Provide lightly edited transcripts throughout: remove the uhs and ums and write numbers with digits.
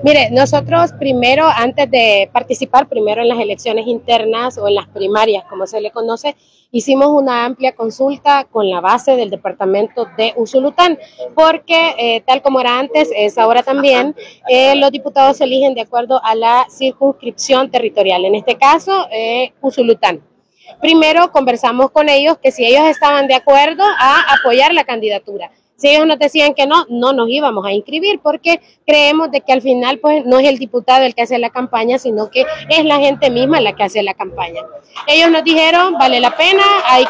Mire, nosotros primero, antes de participar primero en las elecciones internas o en las primarias, como se le conoce, hicimos una amplia consulta con la base del departamento de Usulután, porque tal como era antes, es ahora también, los diputados se eligen de acuerdo a la circunscripción territorial, en este caso, Usulután. Primero conversamos con ellos que si ellos estaban de acuerdo a apoyar la candidatura. Si ellos nos decían que no, no nos íbamos a inscribir porque creemos de que al final pues no es el diputado el que hace la campaña, sino que es la gente misma la que hace la campaña. Ellos nos dijeron, vale la pena, hay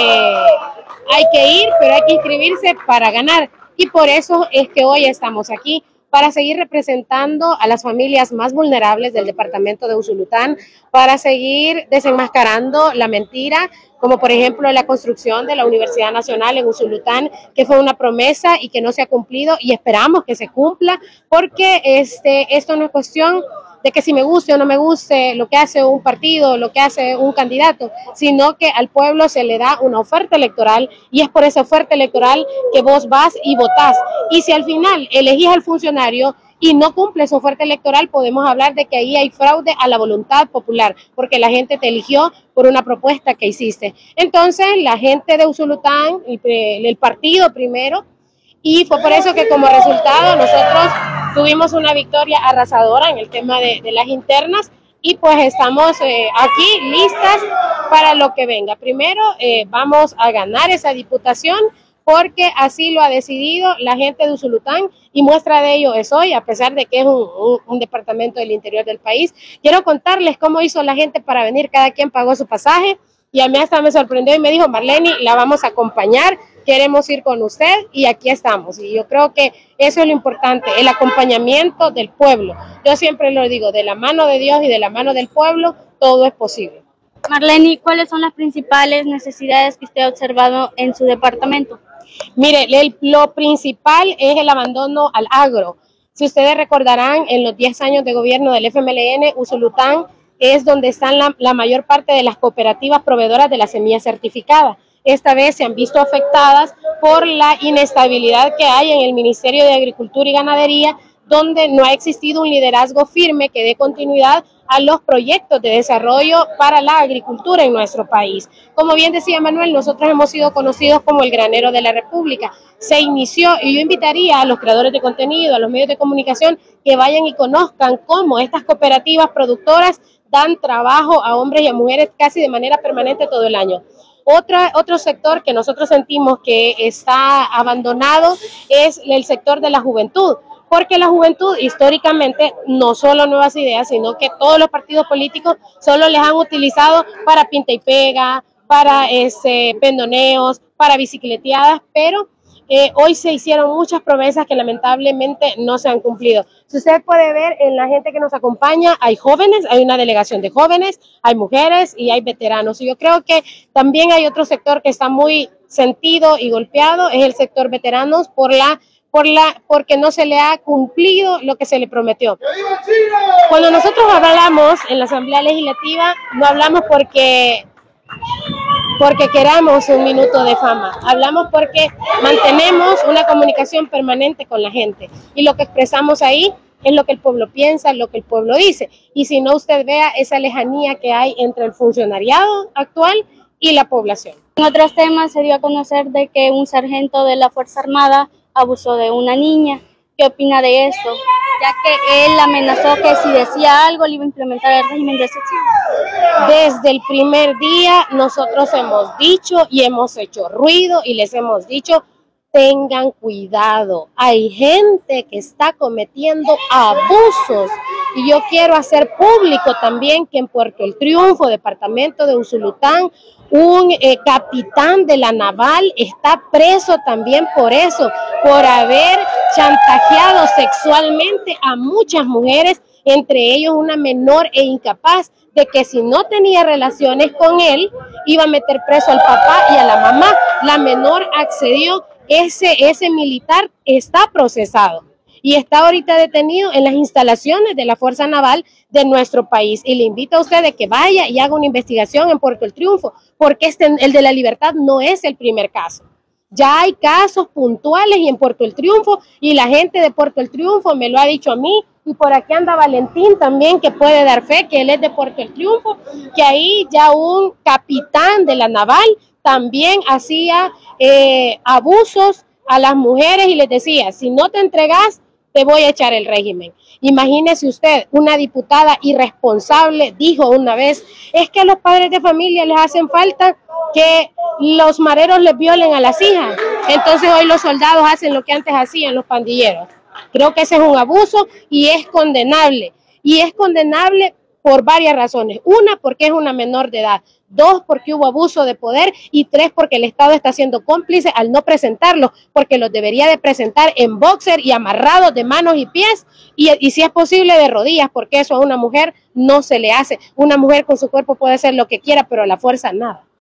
que ir, pero hay que inscribirse para ganar. Y por eso es que hoy estamos aquí, para seguir representando a las familias más vulnerables del departamento de Usulután, para seguir desenmascarando la mentira, como por ejemplo la construcción de la Universidad Nacional en Usulután, que fue una promesa y que no se ha cumplido y esperamos que se cumpla, porque esto no es cuestión de que si me guste o no me guste lo que hace un partido, lo que hace un candidato, sino que al pueblo se le da una oferta electoral y es por esa oferta electoral que vos vas y votás. Y si al final elegís al funcionario y no cumple su oferta electoral, podemos hablar de que ahí hay fraude a la voluntad popular, porque la gente te eligió por una propuesta que hiciste. Entonces, la gente de Usulután, el partido primero, y fue por eso que como resultado nosotros tuvimos una victoria arrasadora en el tema de las internas y pues estamos aquí listas para lo que venga. Primero vamos a ganar esa diputación porque así lo ha decidido la gente de Usulután y muestra de ello es hoy, a pesar de que es un departamento del interior del país. Quiero contarles cómo hizo la gente para venir, cada quien pagó su pasaje y a mí hasta me sorprendió y me dijo, Marleni, la vamos a acompañar, queremos ir con usted y aquí estamos. Y yo creo que eso es lo importante, el acompañamiento del pueblo. Yo siempre lo digo, de la mano de Dios y de la mano del pueblo, todo es posible. Marleni, ¿cuáles son las principales necesidades que usted ha observado en su departamento? Mire, lo principal es el abandono al agro. Si ustedes recordarán, en los 10 años de gobierno del FMLN, Usulután es donde están la mayor parte de las cooperativas proveedoras de la semilla certificada. Esta vez se han visto afectadas por la inestabilidad que hay en el Ministerio de Agricultura y Ganadería, donde no ha existido un liderazgo firme que dé continuidad a los proyectos de desarrollo para la agricultura en nuestro país. Como bien decía Manuel, nosotros hemos sido conocidos como el granero de la República. Se inició, y yo invitaría a los creadores de contenido, a los medios de comunicación, que vayan y conozcan cómo estas cooperativas productoras dan trabajo a hombres y a mujeres casi de manera permanente todo el año. Otro sector que nosotros sentimos que está abandonado es el sector de la juventud, porque la juventud históricamente, no solo Nuevas Ideas, sino que todos los partidos políticos solo les han utilizado para pinta y pega, para pendoneos, para bicicleteadas, pero hoy se hicieron muchas promesas que lamentablemente no se han cumplido. Si usted puede ver en la gente que nos acompaña, hay jóvenes, hay una delegación de jóvenes, hay mujeres y hay veteranos. Y yo creo que también hay otro sector que está muy sentido y golpeado, es el sector veteranos porque no se le ha cumplido lo que se le prometió. Cuando nosotros hablamos en la Asamblea Legislativa, no hablamos porque queramos un minuto de fama, hablamos porque mantenemos una comunicación permanente con la gente y lo que expresamos ahí es lo que el pueblo piensa, lo que el pueblo dice, y si no usted vea esa lejanía que hay entre el funcionariado actual y la población. En otros temas se dio a conocer de que un sargento de la Fuerza Armada abusó de una niña. ¿Qué opina de esto? Ya que él amenazó que si decía algo le iba a implementar el régimen de excepción. Desde el primer día nosotros hemos dicho y hemos hecho ruido y les hemos dicho, tengan cuidado, hay gente que está cometiendo abusos y yo quiero hacer público también que en Puerto El Triunfo, departamento de Usulután, un capitán de la naval está preso también por eso, por haber chantajeado sexualmente a muchas mujeres, entre ellos una menor e incapaz, de que si no tenía relaciones con él, iba a meter preso al papá y a la mamá. La menor accedió, ese militar está procesado y está ahorita detenido en las instalaciones de la Fuerza Naval de nuestro país. Y le invito a usted de que vaya y haga una investigación en Puerto El Triunfo, porque el de La Libertad no es el primer caso. Ya hay casos puntuales y en Puerto El Triunfo, y la gente de Puerto El Triunfo me lo ha dicho a mí, Y por aquí anda Valentín también, que puede dar fe, que él es de Puerto El Triunfo, que ahí ya un capitán de la naval también hacía abusos a las mujeres y les decía, si no te entregas, te voy a echar el régimen. Imagínese usted, una diputada irresponsable dijo una vez, es que a los padres de familia les hacen falta que los mareros les violen a las hijas. Entonces hoy los soldados hacen lo que antes hacían los pandilleros. Creo que ese es un abuso y es condenable. Y es condenable por varias razones. Una, porque es una menor de edad. Dos, porque hubo abuso de poder. Y tres, porque el Estado está siendo cómplice al no presentarlos, porque los debería de presentar en boxer y amarrados de manos y pies, y si es posible de rodillas, porque eso a una mujer no se le hace. Una mujer con su cuerpo puede hacer lo que quiera, pero a la fuerza nada.